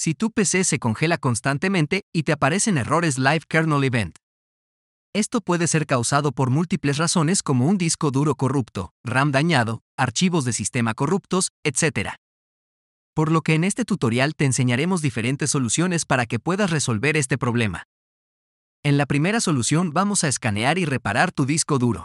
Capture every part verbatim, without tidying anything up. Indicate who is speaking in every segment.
Speaker 1: si tu P C se congela constantemente y te aparecen errores Live Kernel Event. Esto puede ser causado por múltiples razones como un disco duro corrupto, RAM dañado, archivos de sistema corruptos, etcétera. Por lo que en este tutorial te enseñaremos diferentes soluciones para que puedas resolver este problema. En la primera solución vamos a escanear y reparar tu disco duro.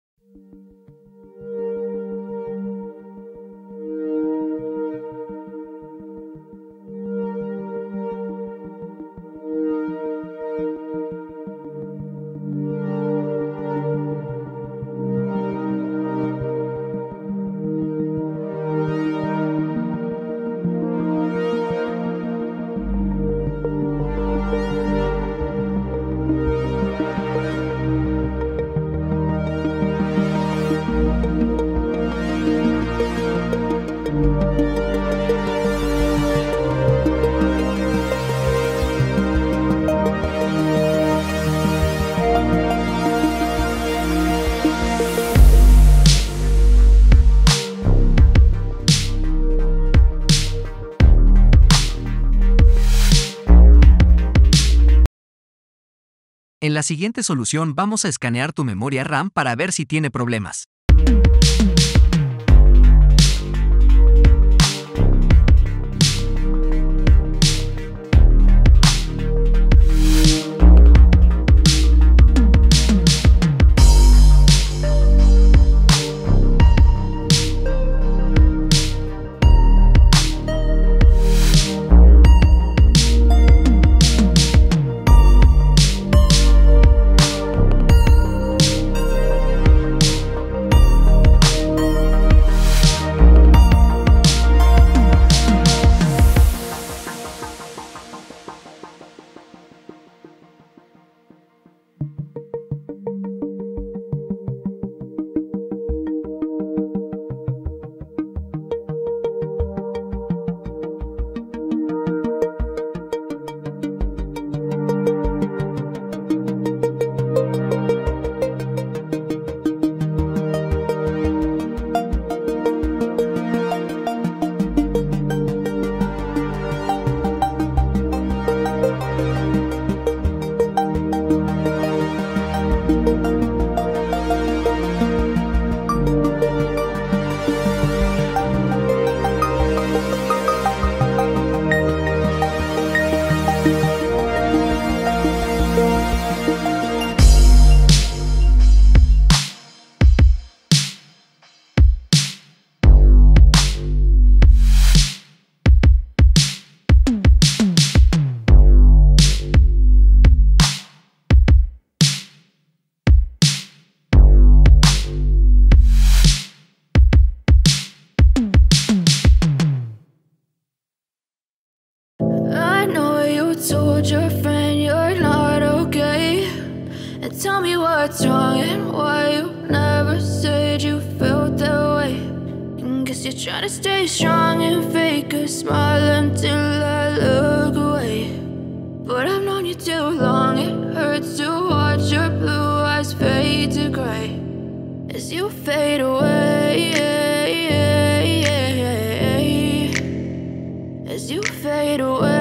Speaker 1: En la siguiente solución vamos a escanear tu memoria RAM para ver si tiene problemas.
Speaker 2: Told your friend you're not okay, and tell me what's wrong and why you never said you felt that way. And guess you're trying to stay strong and fake a smile until I look away. But I've known you too long, it hurts to watch your blue eyes fade to gray as you fade away, as you fade away.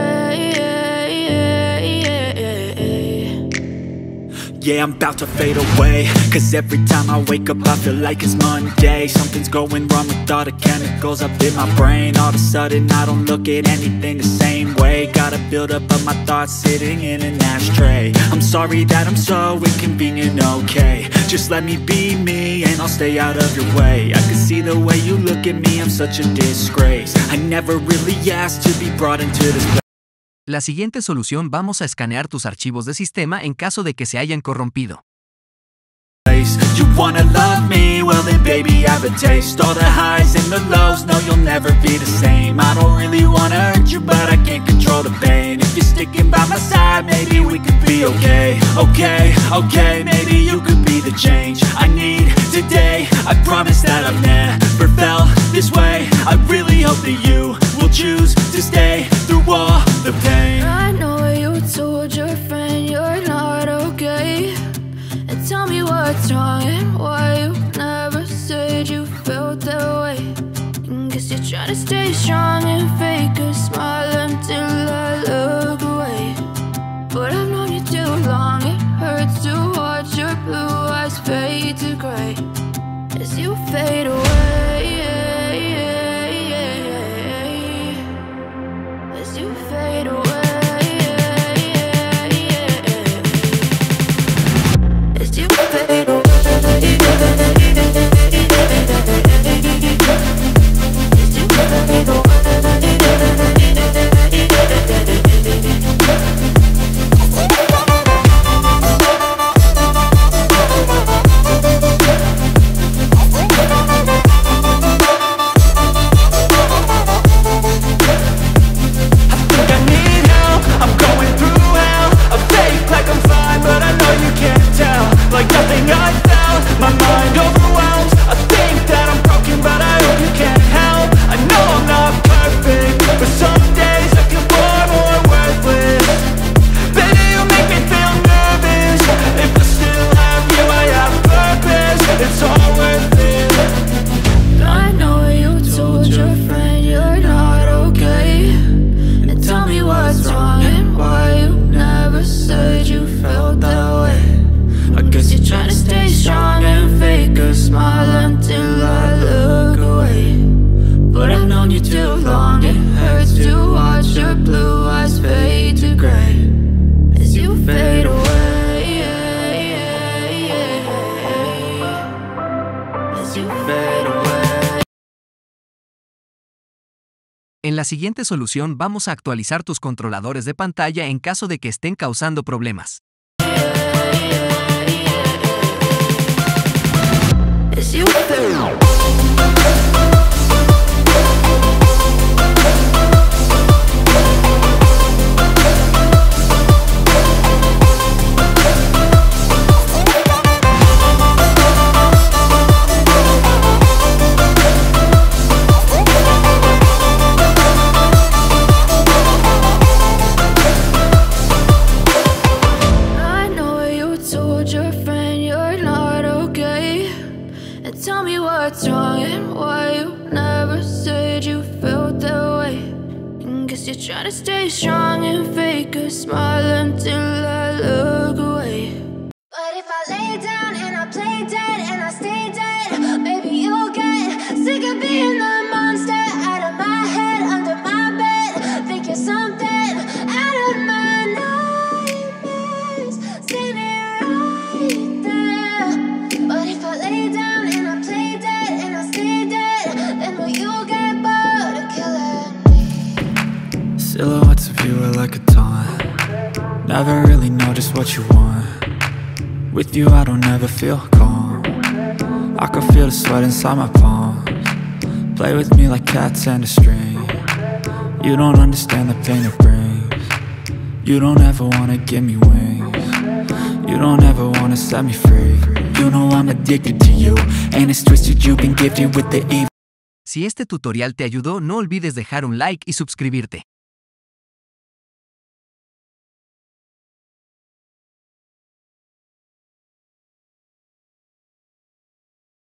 Speaker 3: Yeah, I'm about to fade away, cause every time I wake up I feel like it's Monday. Something's going wrong with all the chemicals up in my brain. All of a sudden I don't look at anything the same way. Got a buildup of my thoughts sitting in an ashtray. I'm sorry that I'm so inconvenient, okay. Just let me be me and I'll stay out of your way. I can see the way you look at me, I'm such a disgrace. I never really asked to be brought into this place.
Speaker 1: La siguiente solución vamos a escanear tus archivos de sistema en caso de que se hayan corrompido.
Speaker 3: You wanna love me? Well then baby I have a taste. All the highs and the lows, no you'll never be the same. I don't really wanna hurt you but I can't control the pain. If you're sticking by my side maybe we could be okay. Okay, okay, maybe you could be the change I need today. I promise that I've never felt this way. I really hope that you will choose to stay through all the pain.
Speaker 2: I know you told your friend you're not okay, and tell me what's wrong and why you never said you felt that way. And guess you're trying to stay strong and fake a smile until I fade away, as you fade away, as you fade away.
Speaker 1: En la siguiente solución vamos a actualizar tus controladores de pantalla en caso de que estén causando problemas.
Speaker 2: Tell me what's wrong and why you never said you felt that way. And guess you're trying to stay strong and fake a smile until I look away.
Speaker 4: But if I lay down and I play dead and I stay dead, maybe you'll get sick of being the monster out of my head, under my bed. Think you're something out of my nightmares, standing right there. But if I lay down
Speaker 3: silhouettes of you are like a taunt. Never really know just what you want. With you I don't ever feel calm. I can feel the sweat inside my palms. Play with me like cats and a string. You don't understand the pain it brings. You don't ever wanna give me wings. You don't ever wanna set me free. You know I'm addicted to you, and it's twisted you've been gifted with the evil.
Speaker 1: Si este tutorial te ayudó, no olvides dejar un like y suscribirte.